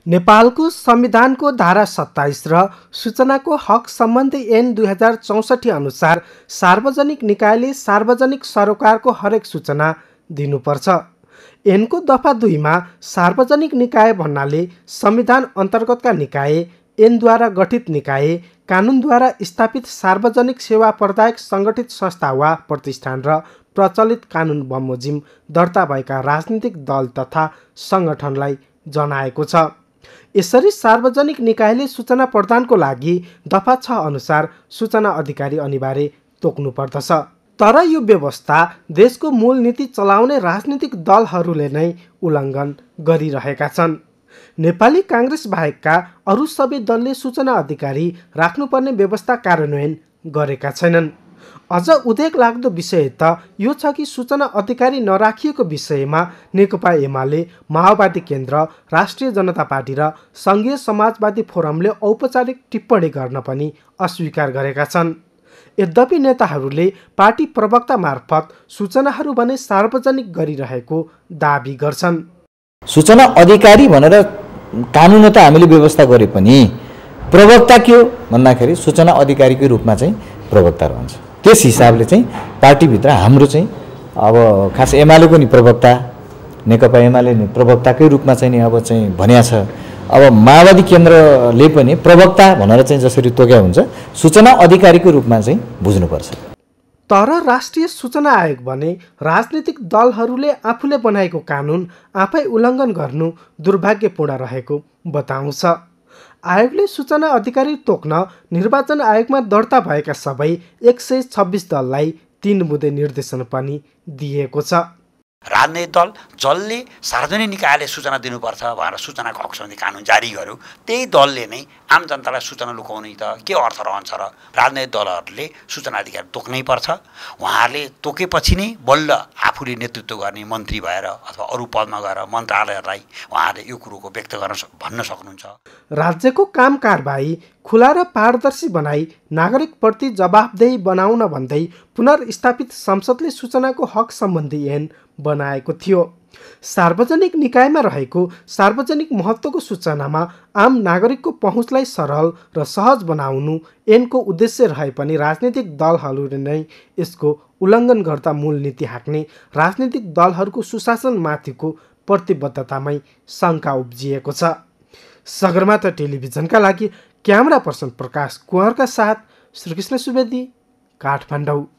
नेपालको संविधानको धारा 27 र सूचनाको हक सम्बन्धी ऐन 2064 अनुसार सार्वजनिक निकायले सार्वजनिक सरोकारको हरेक सूचना दिनुपर्छ। ऐनको दफा 2 मा सार्वजनिक निकाय भन्नाले संविधान अन्तर्गतका निकाय, ऐनद्वारा गठित निकाय, कानुनद्वारा स्थापित सार्वजनिक सेवा प्रदायक सङ्गठित संस्था वा प्रतिष्ठान र प्रचलित कानुन बमोजिम दर्ता भएका राजनीतिक दल तथा सङ्गठनलाई जनाएको छ। यसरी सार्वजनिक निकायले सूचना प्रदानको लागि दफा 6 अनुसार सूचना अधिकारी अनिवार्य तोक्नु पर्दछ। तर यो व्यवस्था देशको मूल नीति चलाउने राजनीतिक दलहरूले नै उल्लङ्घन गरिरहेका छन्। नेपाली काङ्ग्रेस बाहेकका अरू सबै दलले सूचना अधिकारी राख्नुपर्ने व्यवस्था कार्यान्वयन गरेका छैनन्। अझ उदेक लाग्दो विषय त यो छ कि सूचना अधिकारी नराखिएको विषयमा नेकपा एमाले, माओवादी केन्द्र, राष्ट्रिय जनता पार्टी र सङ्घीय समाजवादी फोरमले औपचारिक टिप्पणी गर्न पनि अस्वीकार गरेका छन्। यद्यपि नेताहरूले पार्टी प्रवक्ता मार्फत सूचनाहरू भने सार्वजनिक गरिरहेको दाबी गर्छन्। सूचना अधिकारी भनेर कानुन त हामीले व्यवस्था गरे पनि प्रवक्ता के हो भन्दाखेरि सूचना अधिकारीको रूपमा चाहिँ प्रवक्ता रहन्छ। त्यस हिसाबले चाहिँ पार्टीभित्र हाम्रो चाहिँ अब खास एमालेको नि प्रवक्ता, नेकपा एमाले नि प्रवक्ताकै रूपमा चाहिँ नि अब चाहिँ भनिया छ। अब माओवादी केन्द्रले पनि प्रवक्ता भनेर चाहिँ जसरी तोक्या हुन्छ, सूचना अधिकारीको रूपमा चाहिँ बुझ्नुपर्छ। तर राष्ट्रिय सूचना आयोग भने राजनीतिक दलहरूले आफूले बनाएको कानुन आफै उल्लङ्घन गर्नु दुर्भाग्यपूर्ण रहेको बताउँछ। आयोगले सूचना अधिकारी तोक्न निर्वाचन आयोगमा दर्ता भएका सबै 126 दललाई 3 बुँदे निर्देशन पनि दिएको छ। राजनैतिक दल जसले सार्वजनिक निकायले सूचना दिनुपर्छ भनेर सूचनाको हक सम्बन्धी कानुन जारी गर्यो, त्यही दलले नै आम जनतालाई सूचना लुकाउने त के अर्थ रहन्छ र? राजनैतिक दलहरूले सूचना अधिकार तोक्नै पर्छ। उहाँहरूले तोकेपछि नै बल्ल आफूले नेतृत्व गर्ने मन्त्री भएर अथवा अरू पदमा गएर मन्त्रालयहरूलाई उहाँहरूले यो कुरोको व्यक्त गर्न भन्न सक्नुहुन्छ। राज्यको काम कारबाही खुला र पारदर्शी बनाई नागरिकप्रति जवाफदेही बनाउन भन्दै पुनर्स्थापित संसदले सूचनाको हक सम्बन्धी ऐन बनाएको थियो। सार्वजनिक निकायमा रहेको सार्वजनिक महत्त्वको सूचनामा आम नागरिकको पहुँचलाई सरल र सहज बनाउनु ऐनको उद्देश्य रहे पनि राजनीतिक दलहरूले नै यसको उल्लङ्घन गर्दा मूल नीति हाँक्ने राजनीतिक दलहरूको सुशासनमाथिको प्रतिबद्धतामै शङ्का उब्जिएको छ। सगरमाथा टेलिभिजनका लागि क्यामेरा पर्सन प्रकाश कुँवरका साथ श्रीकृष्ण सुवेदी, काठमाडौँ।